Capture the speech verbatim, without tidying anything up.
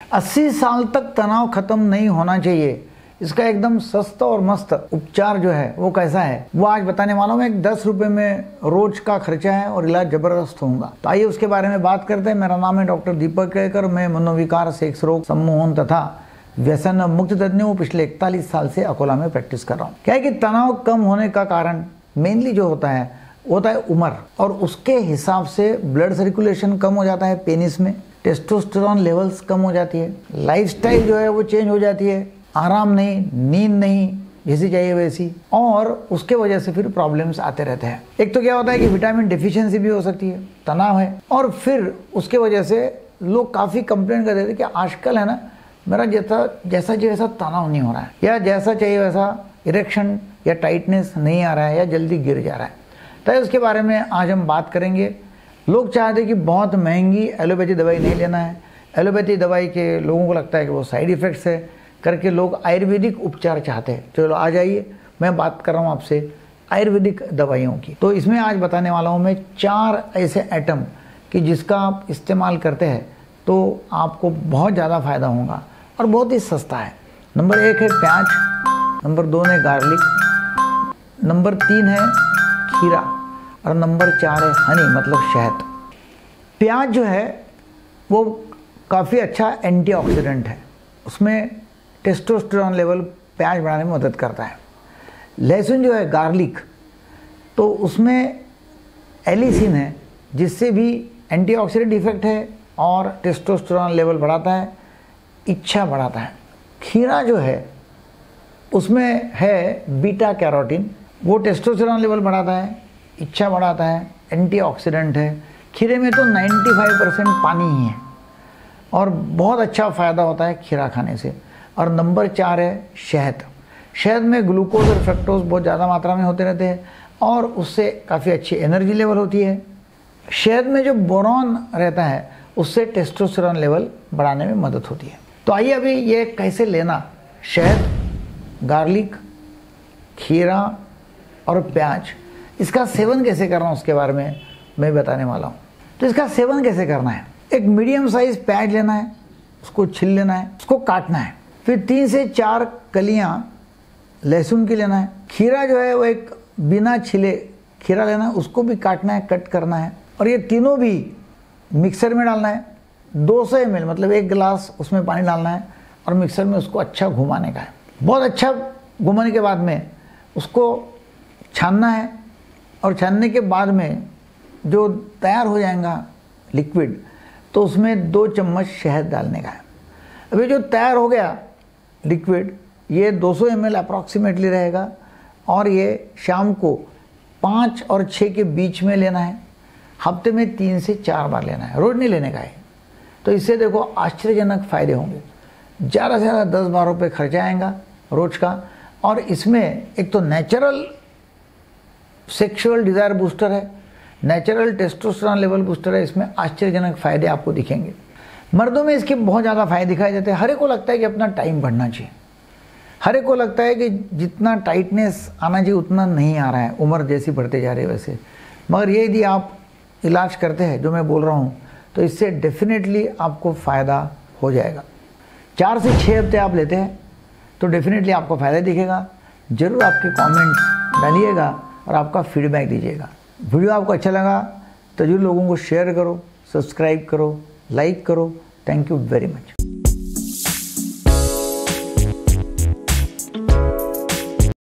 अस्सी साल तक तनाव खत्म नहीं होना चाहिए, इसका एकदम सस्ता और मस्त उपचार जो है वो कैसा है वो आज बताने वाला हूँ। एक दस रुपए में रोज का खर्चा है और इलाज जबरदस्त होगा। तो आइए उसके बारे में बात करते हैं। मेरा नाम है डॉक्टर दीपक केळकर। मैं मनोविकार, सेक्स रोग, सम्मोहन तथा व्यसन मुक्त तज्ञ हूँ। पिछले इकतालीस साल से अकोला में प्रैक्टिस कर रहा हूँ। क्या है कि तनाव कम होने का कारण मेनली जो होता है वो होता है उम्र, और उसके हिसाब से ब्लड सर्कुलेशन कम हो जाता है पेनिस में, टेस्टोस्टेरोन लेवल्स कम हो जाती है, लाइफस्टाइल जो है वो चेंज हो जाती है, आराम नहीं, नींद नहीं जैसी चाहिए वैसी, और उसके वजह से फिर प्रॉब्लम्स आते रहते हैं। एक तो क्या होता है कि विटामिन डिफिशियंसी भी हो सकती है, तनाव है, और फिर उसके वजह से लोग काफ़ी कंप्लेंट कर देते हैं कि आजकल है ना मेरा जैसा जैसा जैसा तनाव नहीं हो रहा है, या जैसा चाहिए वैसा इरेक्शन या टाइटनेस नहीं आ रहा है, या जल्दी गिर जा रहा है। तो उसके बारे में आज हम बात करेंगे। लोग चाहते हैं कि बहुत महंगी एलोपैथी दवाई नहीं लेना है, एलोपैथी दवाई के लोगों को लगता है कि वो साइड इफ़ेक्ट्स है करके लोग आयुर्वेदिक उपचार चाहते हैं। चलो आ जाइए, मैं बात कर रहा हूँ आपसे आयुर्वेदिक दवाइयों की। तो इसमें आज बताने वाला हूँ मैं चार ऐसे आइटम कि जिसका आप इस्तेमाल करते हैं तो आपको बहुत ज़्यादा फ़ायदा होगा और बहुत ही सस्ता है। नंबर एक है प्याज, नंबर दो है गार्लिक, नंबर तीन है खीरा, और नंबर चार है हनी मतलब शहद। प्याज जो है वो काफ़ी अच्छा एंटीऑक्सीडेंट है, उसमें टेस्टोस्टेरोन लेवल प्याज बढ़ाने में मदद करता है। लहसुन जो है गार्लिक, तो उसमें एलिसिन है जिससे भी एंटीऑक्सीडेंट इफेक्ट है और टेस्टोस्टेरोन लेवल बढ़ाता है, इच्छा बढ़ाता है। खीरा जो है उसमें है बीटा कैरोटीन, वो टेस्टोस्टेरोन लेवल बढ़ाता है, इच्छा बढ़ाता है, एंटीऑक्सीडेंट है। खीरे में तो पचानवे परसेंट पानी ही है और बहुत अच्छा फ़ायदा होता है खीरा खाने से। और नंबर चार है शहद। शहद में ग्लूकोज और फ्रक्टोज बहुत ज़्यादा मात्रा में होते रहते हैं और उससे काफ़ी अच्छी एनर्जी लेवल होती है। शहद में जो बोरॉन रहता है उससे टेस्टोस्टेरोन लेवल बढ़ाने में मदद होती है। तो आइए अभी ये कैसे लेना, शहद, गार्लिक, खीरा और प्याज, इसका सेवन कैसे करना उसके बारे में मैं बताने वाला हूँ। तो इसका सेवन कैसे करना है, एक मीडियम साइज प्याज लेना है, उसको छिल लेना है, उसको काटना है, फिर तीन से चार कलियां लहसुन की लेना है। खीरा जो है वो एक बिना छिले खीरा लेना है, उसको भी काटना है, कट करना है, और ये तीनों भी मिक्सर में डालना है। दो सौ एम एल मतलब एक गिलास उसमें पानी डालना है और मिक्सर में उसको अच्छा घुमाने का है। बहुत अच्छा घुमाने के बाद में उसको छानना है, और छानने के बाद में जो तैयार हो जाएगा लिक्विड, तो उसमें दो चम्मच शहद डालने का है। अभी जो तैयार हो गया लिक्विड, ये दो सौ एम एल अप्रॉक्सीमेटली रहेगा, और ये शाम को पाँच और छः के बीच में लेना है। हफ्ते में तीन से चार बार लेना है, रोज़ नहीं लेने का है। तो इससे देखो आश्चर्यजनक फ़ायदे होंगे। ज़्यादा से ज़्यादा दस बारह रुपये खर्चा आएगा रोज़ का, और इसमें एक तो नेचुरल सेक्सुअल डिज़ायर बूस्टर है, नेचुरल टेस्टोस्टेरोन लेवल बूस्टर है। इसमें आश्चर्यजनक फ़ायदे आपको दिखेंगे। मर्दों में इसके बहुत ज़्यादा फ़ायदे दिखाई देते हैं। हर एक को लगता है कि अपना टाइम बढ़ना चाहिए, हर एक को लगता है कि जितना टाइटनेस आना चाहिए उतना नहीं आ रहा है, उम्र जैसी बढ़ते जा रही है वैसे। मगर ये यदि आप इलाज करते हैं जो मैं बोल रहा हूँ, तो इससे डेफिनेटली आपको फ़ायदा हो जाएगा। चार से छः हफ्ते आप लेते हैं तो डेफिनेटली आपको फ़ायदा दिखेगा। ज़रूर आपके कमेंट्स डालिएगा और आपका फीडबैक दीजिएगा। वीडियो आपको अच्छा लगा तो जरूर लोगों को शेयर करो, सब्सक्राइब करो, लाइक करो। Thank you very much.